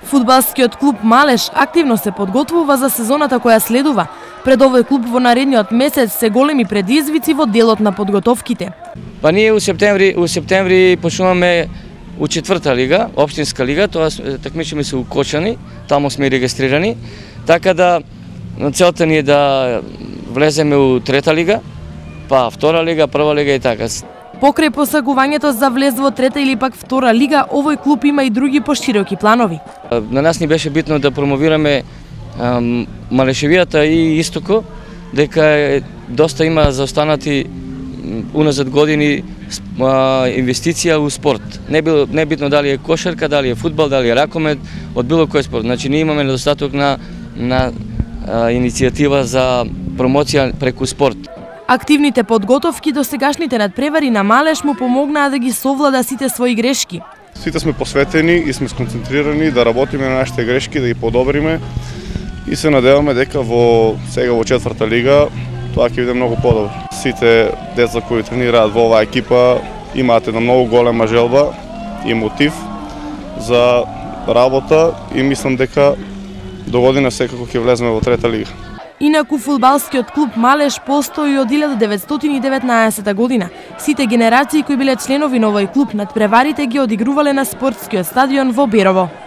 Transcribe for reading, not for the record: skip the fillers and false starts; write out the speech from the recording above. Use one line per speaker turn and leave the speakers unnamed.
Фудбалскиот клуб Малеш активно се подготвува за сезоната која следува. Пред овој клуб во наредниот месец се големи предизвици во делот на подготовките.
Па ние у септември почнуваме у 4-та лига, општинска лига, тоа такмичиме се у Кочани, таму сме регистрирани, така да целта ни е да влеземе у 3-та лига, па 2-та лига, 1-та лига и така.
Покрај посагувањето за влез во 3-та или пак 2-та лига, овој клуб има и други пошироки планови.
На нас ни беше битно да промовираме Малешевијата и Истоко, дека доста има заостанати уназад години инвестиција у спорт. Не битно дали е кошарка, дали е фудбал, дали е ракомет, од било кој спорт. Значи ние имаме недостаток на иницијатива за промоција преку спорт.
Активните подготовки до сегашните надпревари на Малеш му помогнаа да ги совлада сите своји грешки.
Сите сме посветени и сме сконцентрирани да работиме на нашите грешки, да ги подобриме и се надеваме дека сега во 4-та лига тоа ќе биде многу подобро. Сите деца кои тренираат во оваа екипа имаат една многу голема желба и мотив за работа и мислам дека до година секако ќе влеземе во 3-та лига.
Инаку фудбалскиот клуб Малеш постои од 1919 година. Сите генерации кои биле членови на овој клуб надпреварите ги одигрувале на спортскиот стадион во Берово.